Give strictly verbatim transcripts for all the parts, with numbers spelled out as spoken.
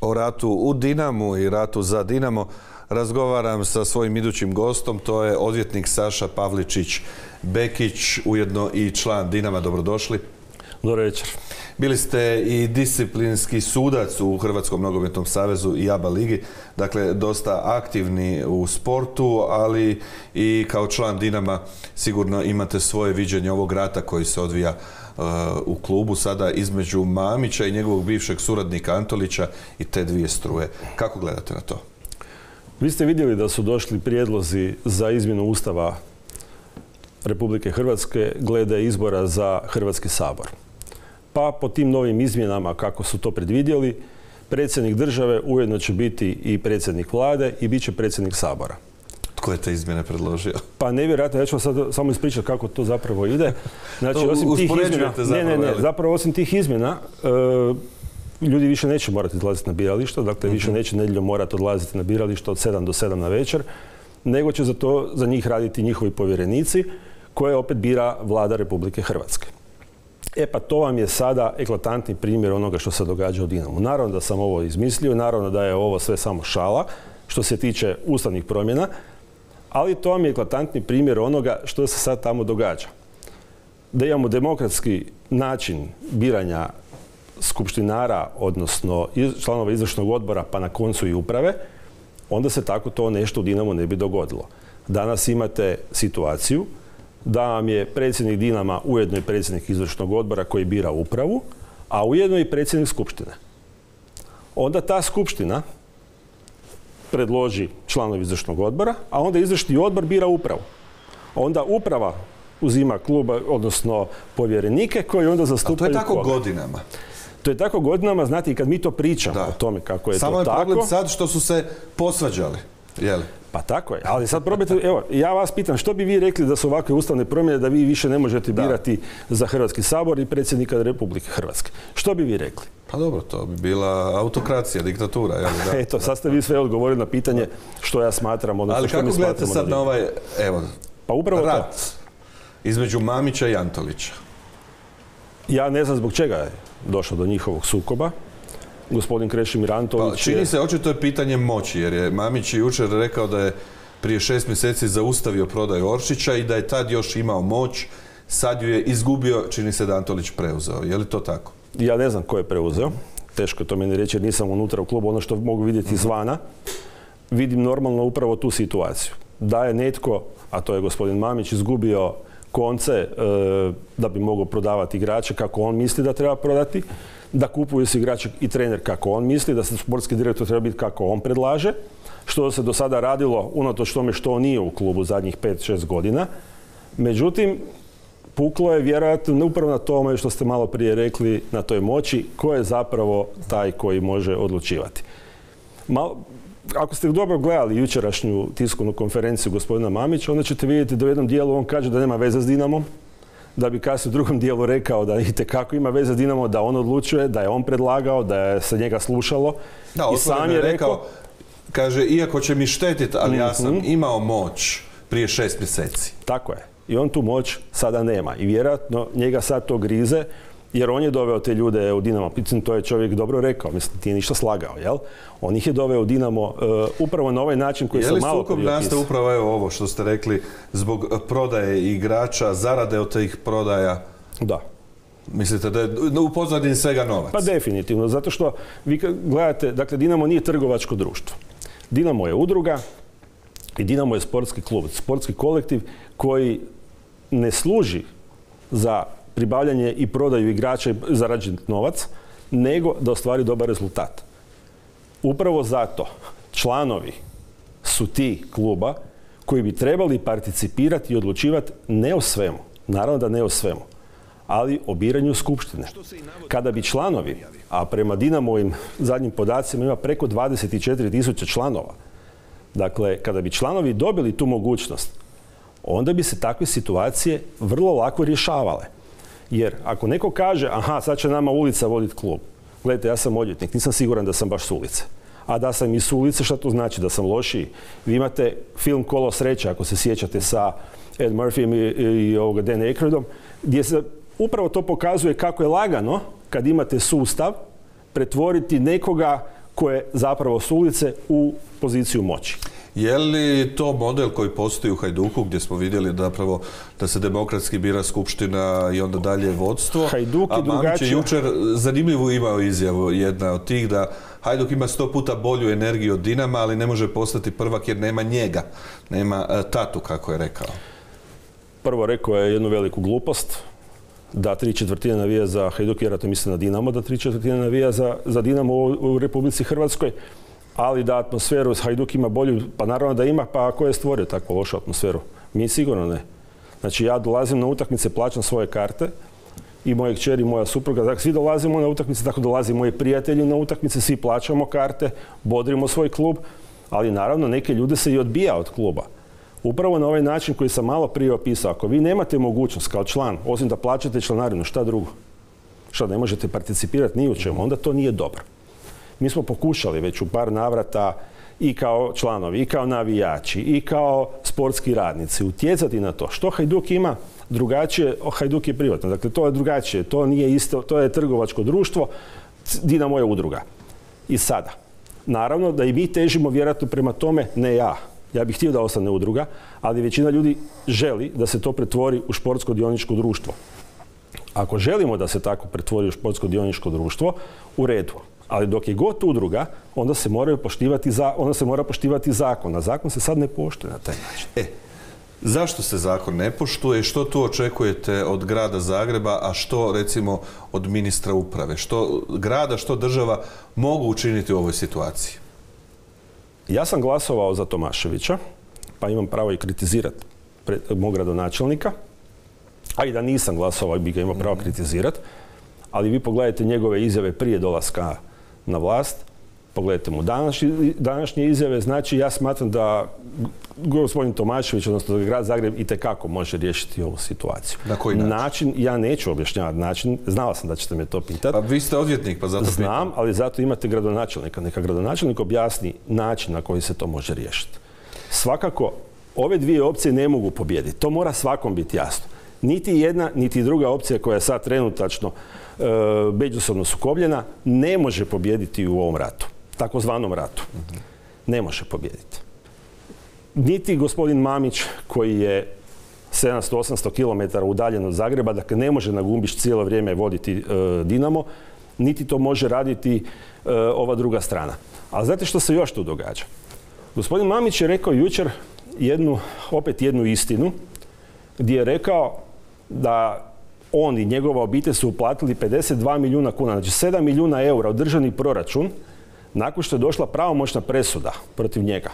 O ratu u Dinamu i ratu za Dinamo razgovaram sa svojim idućim gostom, to je odvjetnik Saša Pavličić-Bekić, ujedno i član Dinama. Dobrodošli. Dobro večer. Bili ste i disciplinski sudac u Hrvatskom nogometnom savezu i ABA ligi, dakle dosta aktivni u sportu, ali i kao član Dinama sigurno imate svoje viđenje ovog rata koji se odvija uh, u klubu sada između Mamića i njegovog bivšeg suradnika Antolića i te dvije struje. Kako gledate na to? Vi ste vidjeli da su došli prijedlozi za izmjenu Ustava Republike Hrvatske glede izbora za Hrvatski sabor. Pa po tim novim izmjenama, kako su to predvidjeli, predsjednik države ujedno će biti i predsjednik vlade i bit će predsjednik sabora. Tko je te izmjene predložio? Pa nevjerojatno, ja ću vam sad samo ispričati kako to zapravo ide. Znači, osim tih izmjena, ne, ne, ne, zapravo osim tih izmjena, uh, ljudi više neće morati odlaziti na birališta, dakle više neće nedjeljom morati odlaziti na birališta od sedam do sedam na večer, nego će za to za njih raditi njihovi povjerenici koje opet bira Vlada Republike Hrvatske. E pa to vam je sada eklatantni primjer onoga što se događa u Dinamu. Naravno da sam ovo izmislio, naravno da je ovo sve samo šala što se tiče ustavnih promjena, ali to vam je eklatantni primjer onoga što se sad tamo događa. Da imamo demokratski način biranja skupštinara, odnosno članova izvršnog odbora, pa na koncu i uprave, onda se tako to nešto u Dinamu ne bi dogodilo. Danas imate situaciju da vam je predsjednik Dinama ujedno i predsjednik izvršnog odbora koji bira upravu, a ujedno i predsjednik skupštine. Onda ta skupština predloži članovi izvršnog odbora, a onda izvršni odbor bira upravu. Onda uprava uzima kluba, odnosno povjerenike koji onda zastupaju. A to je tako koga. godinama. To je tako godinama, znate, i kad mi to pričamo Da. o tome kako je Samo to je tako. problem sad što su se posvađali, je li? Pa tako je, ali sad probajte, evo, ja vas pitam, što bi vi rekli da su ovakve ustavne promjene da vi više ne možete Da. birati za Hrvatski sabor i predsjednika Republike Hrvatske? Što bi vi rekli? Pa dobro, to bi bila autokracija, diktatura. Jel, da? Eto, sad ste vi sve odgovorili na pitanje što ja smatram, odnosno Ali što mi kako gledate smatramo sad da na ovaj, evo, Pa upravo to. rat između Mamića i Antolića? Ja ne znam zbog čega je došlo do njihovog sukoba. Gospodin Krešimir Antolić Pa, čini je... se, očito je pitanje moći, jer je Mamić jučer rekao da je prije šest mjeseci zaustavio prodaju Oršića i da je tad još imao moć, sad ju je izgubio, čini se da Antolić preuzeo. Je li to tako? Ja ne znam ko je preuzeo. Teško je to meni reći jer nisam unutra u klubu. Ono što mogu vidjeti izvana, vidim normalno upravo tu situaciju. Da je netko, a to je gospodin Mamić, izgubio konce e, da bi mogao prodavati igrače kako on misli da treba prodati, da kupuje se igrače i trener kako on misli, da se sportski direktor treba biti kako on predlaže, što se do sada radilo unatoč tome što on nije u klubu zadnjih pet šest godina. Međutim, puklo je vjerojatno upravo na tome što ste malo prije rekli, na toj moći, ko je zapravo taj koji može odlučivati. Malo, ako ste dobro gledali jučerašnju tiskovnu konferenciju gospodina Mamića, onda ćete vidjeti da u jednom dijelu on kaže da nema veze s Dinamom, da bi kasnije u drugom dijelu rekao da itekako ima veze s Dinamom, da on odlučuje, da je on predlagao, da je se njega slušalo. Da, i sam je rekao, rekao, kaže, iako će mi štetiti, ali ja sam imao moć prije šest mjeseci. Tako je. I on tu moć sada nema. I vjerojatno njega sad to grize, jer on je doveo te ljude u Dinamo. Mislim, to je čovjek dobro rekao. Mislim, ti je ništa slagao, jel? On ih je doveo u Dinamo uh, upravo na ovaj način koji sam malo prije Je li sukob nastaje upravo evo ovo što ste rekli zbog prodaje igrača, zarade od tih prodaja? Da. Mislite da je u pozadini svega novac? Pa definitivno, zato što vi gledate, dakle, Dinamo nije trgovačko društvo. Dinamo je udruga i Dinamo je sportski klub, sportski kolektiv koji ne služi za pribavljanje i prodaju igrača i zarađen novac, nego da ostvari dobar rezultat. Upravo zato članovi su ti kluba koji bi trebali participirati i odlučivati ne o svemu, naravno da ne o svemu, ali o biranju skupštine. Kada bi članovi, a prema Dinamovim zadnjim podacima ima preko dvadeset četiri tisuće članova, dakle, kada bi članovi dobili tu mogućnost, onda bi se takve situacije vrlo lako rješavale. Jer ako neko kaže, aha, sad će nama ulica voditi klub. Gledajte, ja sam odvjetnik, nisam siguran da sam baš s ulice. A da sam i s ulice, šta to znači? Da sam lošiji? Vi imate film Kolo sreće, ako se sjećate, sa Ed Murphyjem i, i ovoga Dan Aykroydom, gdje se upravo to pokazuje kako je lagano, kad imate sustav, pretvoriti nekoga koje zapravo s ulice u poziciju moći. Je li to model koji postoji u Hajduku gdje smo vidjeli da, zapravo, da se demokratski bira skupština i onda dalje vodstvo? Hajduk je A Mamić je jučer zanimljivu imao izjavu jedna od tih da Hajduk ima sto puta bolju energiju od Dinama, ali ne može postati prvak jer nema njega. Nema uh, tatu, kako je rekao. Prvo rekao je jednu veliku glupost, da tri četvrtine navija za Hajduk, vjerojatno misli na Dinamo, da tri četvrtine navija za, za Dinamo u, u Republici Hrvatskoj, ali da atmosferu Hajduk ima bolju, pa naravno da ima, pa ako je stvorio takvu lošu atmosferu? Mi sigurno ne. Znači ja dolazim na utakmice, plaćam svoje karte i moje kćeri i moja supruga, dakle svi dolazimo na utakmice, tako dolazi moji prijatelji na utakmice, svi plaćamo karte, bodrimo svoj klub, ali naravno neke ljude se i odbija od kluba. Upravo na ovaj način koji sam malo prije opisao, ako vi nemate mogućnost kao član, osim da plaćate članarinu, šta drugo? Šta, ne možete participirati ni u čemu, onda to nije dobro. Mi smo pokušali već u par navrata i kao članovi, i kao navijači, i kao sportski radnici utjecati na to. Što Hajduk ima drugačije, Hajduk je privatno. Dakle, to je drugačije, to nije isto, to je trgovačko društvo, Dinamo je udruga. I sada, naravno da i mi težimo vjerojatno prema tome, ne ja. Ja bih htio da ostane udruga, ali većina ljudi želi da se to pretvori u športsko dioničko društvo. Ako želimo da se tako pretvori u športsko dioničko društvo, u redu. Ali dok je god udruga, onda se, moraju poštivati za, onda se mora poštivati zakon. A zakon se sad ne poštuje na taj način. E, zašto se zakon ne poštuje? Što tu očekujete od grada Zagreba, a što recimo od ministra uprave? Što grada, što država mogu učiniti u ovoj situaciji? Ja sam glasovao za Tomaševića, pa imam pravo i kritizirati mog gradonačelnika. A i da nisam glasovao, bi ga imao pravo kritizirati. Ali vi pogledajte njegove izjave prije dolaska na vlast, pogledajte mu današnje, današnje izjave, znači ja smatram da gospodin Tomašević, odnosno da grad Zagreb itekako može riješiti ovu situaciju. Na koji način? Način, ja neću objašnjavati način, znala sam da ćete me to pitati. Pa vi ste odvjetnik, pa zato pitam. Znam, ali zato imate gradonačelnika. Neka gradonačelnik objasni način na koji se to može riješiti. Svakako, ove dvije opcije ne mogu pobijediti. To mora svakom biti jasno. Niti jedna, niti druga opcija koja je sad trenutačno e, međusobno sukobljena ne može pobijediti u ovom ratu, takozvanom ratu. Mm-hmm. Ne može pobijediti. Niti gospodin Mamić koji je sedamsto do osamsto kilometara udaljen od Zagreba, dakle ne može na gumbić cijelo vrijeme voditi e, Dinamo, niti to može raditi e, ova druga strana. Ali znate što se još tu događa? Gospodin Mamić je rekao jučer jednu, opet jednu istinu, gdje je rekao da on i njegova obitelj su uplatili pedeset dva milijuna kuna, znači sedam milijuna eura u državni proračun, nakon što je došla pravomoćna presuda protiv njega.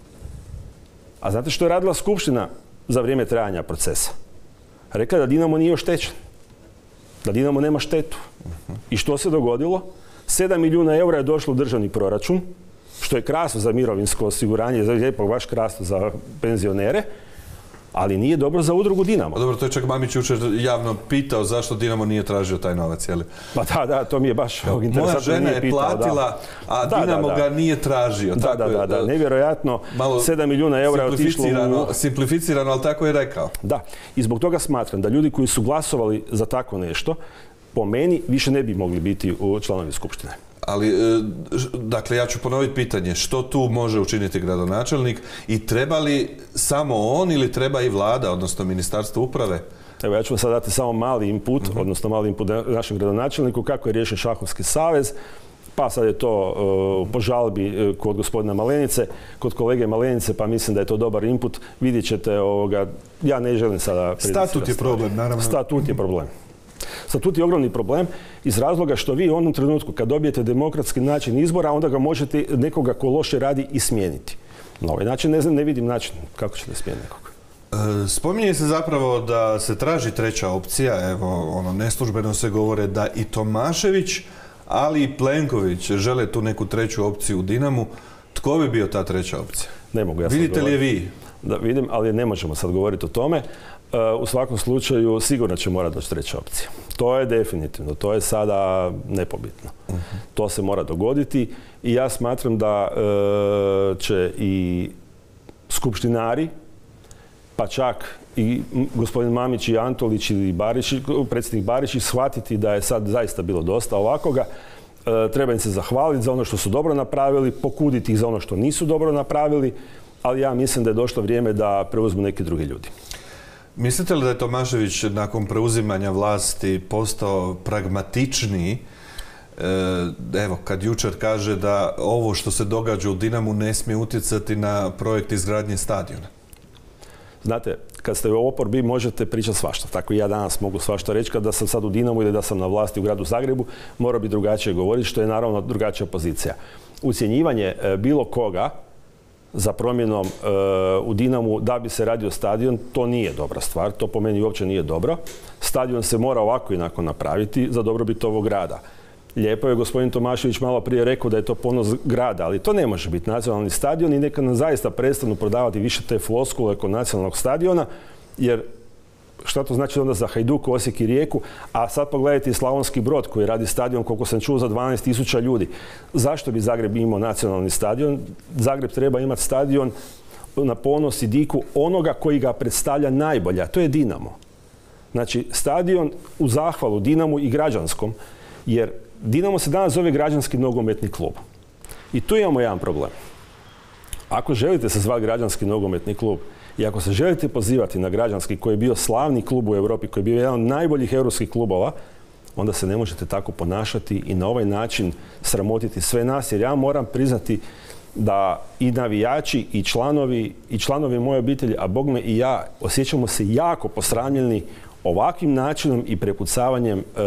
A znate što je radila skupština za vrijeme trajanja procesa? Rekla da Dinamo nije oštećen, da Dinamo nema štetu. I što se dogodilo? sedam milijuna eura je došlo u državni proračun, što je krasno za mirovinsko osiguranje, lijepo baš krasno za penzionere, ali nije dobro za udrugu Dinamo. Dobro, to je čak Mamić jučer javno pitao zašto Dinamo nije tražio taj novac, je li? Pa da, da, to mi je baš interesantno. Moja žena je platila, a Dinamo ga nije tražio. Da, da, da, da, nevjerojatno, sedam milijuna eura je otišlo u... Simplificirano, ali tako je rekao. Da, i zbog toga smatram da ljudi koji su glasovali za tako nešto, po meni više ne bi mogli biti u članovi skupštine. Ali, dakle, ja ću ponoviti pitanje, što tu može učiniti gradonačelnik i treba li samo on ili treba i vlada, odnosno ministarstvo uprave? Evo, ja ću vam sad dati samo mali input, uh-huh. odnosno mali input našem gradonačelniku, kako je riješen šahovski savez, pa sad je to uh, po žalbi uh, kod gospodina Malenice, kod kolege Malenice, pa mislim da je to dobar input. Vidjet ćete, ovoga, ja ne želim sada... Statut je problem, naravno. Statut je problem. Statut je ogromni problem iz razloga što vi u onom trenutku kad dobijete demokratski način izbora, onda ga možete nekoga ko loše radi i smijeniti. Na ovaj način ne znam, ne vidim način kako ćete smijeniti nekoga. E, spominje se zapravo da se traži treća opcija, evo, ono, neslužbeno se govore da i Tomašević, ali i Plenković žele tu neku treću opciju u Dinamu. Tko bi bio ta treća opcija? Ne mogu ja sad Vidite govoriti. li je vi? Da, vidim, ali ne možemo sad govoriti o tome. Uh, u svakom slučaju sigurno će morati doći treća opcija. To je definitivno, to je sada nepobitno. Uh-huh. To se mora dogoditi i ja smatram da uh, će i skupštinari, pa čak i gospodin Mamić i Antolić ili Barišić, predsjednik Barišić shvatiti da je sad zaista bilo dosta ovakoga. treba im se zahvaliti za ono što su dobro napravili, pokuditi ih za ono što nisu dobro napravili, ali ja mislim da je došlo vrijeme da preuzmu neki drugi ljudi. Mislite li da je Tomašević nakon preuzimanja vlasti postao pragmatičniji? Evo, kad jučer kaže da ovo što se događa u Dinamu ne smije utjecati na projekt izgradnje stadiona. Znate, kad ste u oporbi možete pričati svašta. Tako i ja danas mogu svašta reći. Kada sam sad u Dinamu ili da sam na vlasti u gradu Zagrebu, mora bi drugačije govoriti, što je naravno drugačija pozicija. Ucjenjivanje bilo koga za promjenom e, u Dinamu da bi se radio stadion, to nije dobra stvar. To po meni uopće nije dobro. Stadion se mora ovako i onako napraviti za dobrobit ovog grada. Lijepo je gospodin Tomašević malo prije rekao da je to ponos grada, ali to ne može biti nacionalni stadion i neka nam zaista prestanu prodavati više te floskule oko nacionalnog stadiona, jer šta to znači onda za Hajduk, Osijek i Rijeku, a sad pogledajte i Slavonski Brod koji radi stadion, koliko sam čuo, za dvanaest tisuća ljudi. Zašto bi Zagreb imao nacionalni stadion? Zagreb treba imati stadion na ponos i diku onoga koji ga predstavlja najbolje, a to je Dinamo. Znači, stadion u zahvalu Dinamu i građanskom, jer Dinamo se danas zove građanski nogometni klub. I tu imamo jedan problem. Ako želite se zvati građanski nogometni klub i ako se želite pozivati na građanski koji je bio slavni klub u Europi, koji je bio jedan od najboljih europskih klubova, onda se ne možete tako ponašati i na ovaj način sramotiti sve nas, jer ja moram priznati da i navijači i članovi i članovi moje obitelji, a bogme i ja, osjećamo se jako posramljeni ovakvim načinom i prepucavanjem e,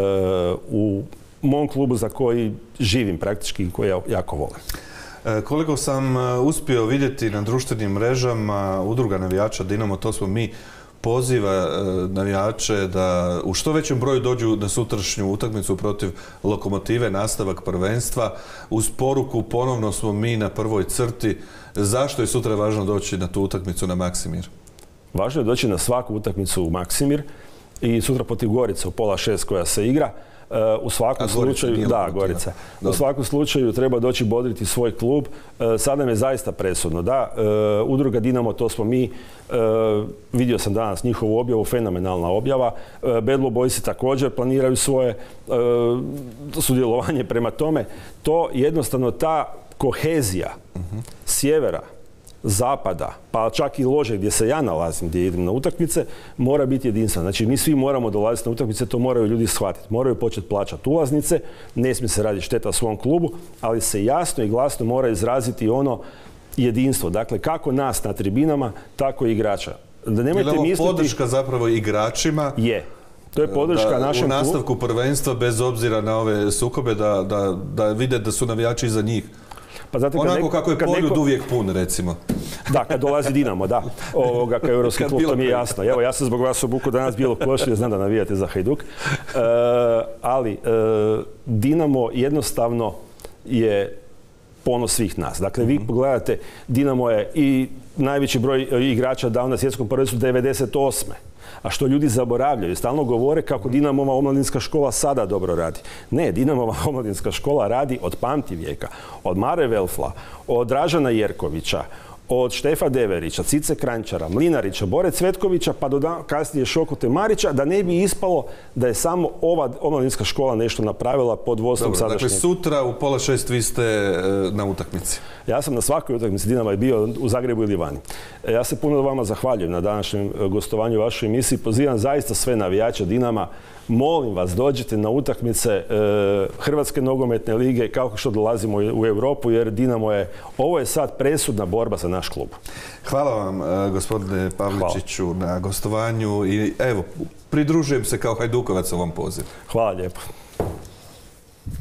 u mom klubu za koji živim praktički i koji ja jako volim. E, koliko sam uspio vidjeti na društvenim mrežama, udruga navijača Dinamo, to smo mi, poziva e, navijače da u što većem broju dođu na sutrašnju utakmicu protiv Lokomotive, nastavak prvenstva. Uz poruku ponovno smo mi na prvoj crti. Zašto je sutra važno doći na tu utakmicu na Maksimir? Važno je doći na svaku utakmicu u Maksimir i sutra protiv Gorice u pola šest koja se igra. Uh, u svakom slučaju, da, Gorica. U svakom slučaju treba doći bodriti svoj klub. Uh, sad nam je zaista presudno. Da, uh, udruga Dinamo, to smo mi. Uh, vidio sam danas njihovu objavu, fenomenalna objava. Uh, Bad Blue Boysi također planiraju svoje uh, sudjelovanje prema tome. To jednostavno ta kohezija uh-huh. sjevera, zapada, pa čak i lože gdje se ja nalazim, gdje idem na utakmice, mora biti jedinstvena. Znači, mi svi moramo dolaziti na utakmice, to moraju ljudi shvatiti. Moraju početi plaćati ulaznice, ne smije se raditi šteta svom klubu, ali se jasno i glasno mora izraziti ono jedinstvo. Dakle, kako nas na tribinama, tako i igrača. Da nemojte misliti... misliti... podrška zapravo igračima? Je. To je podrška da, našem klubu. U nastavku prvenstva, bez obzira na ove sukobe, da, da, da vide da su navijači iza njih. Pa znate, onako neko, kako je Poljud neko... uvijek pun, recimo. Da, kad dolazi Dinamo, da. Ovoga, kao europski klub, to mi je jasno. Evo, ja sam zbog vas obuku danas bijelo košulje, znam da navijate za Hajduk. E, ali, e, Dinamo jednostavno je ponos svih nas. Dakle, vi pogledate, Dinamo je i najveći broj igrača dao na svjetskom prvenstvu devedeset osme A što ljudi zaboravljaju, stalno govore kako Dinamova omladinska škola sada dobro radi. Ne, Dinamova omladinska škola radi od pamtivijeka, od Mare Velfla, od Dražana Jerkovića, od Štefa Deverića, Cice Kranjčara, Mlinarića, Bore Cvetkovića, pa do kasnije Šokote Marića, da ne bi ispalo da je samo ova omladinska škola nešto napravila pod vodstvom sadašnjeg. Dakle, sutra u pola šest vi ste e, na utakmici. Ja sam na svakoj utakmici Dinama je bio u Zagrebu ili vani. E, ja se puno vama zahvaljujem na današnjem gostovanju u vašoj emisiji. Pozivam zaista sve navijače Dinama. Molim vas, dođite na utakmice e, Hrvatske nogometne lige kao što dolazimo u Europu, jer Dinamo je, ovo je sad presudna borba za naš klub. Hvala vam, e, gospodine Pavličiću, Hvala. na gostovanju i evo, pridružujem se kao Hajdukovac ovom pozivu. Hvala lijepo.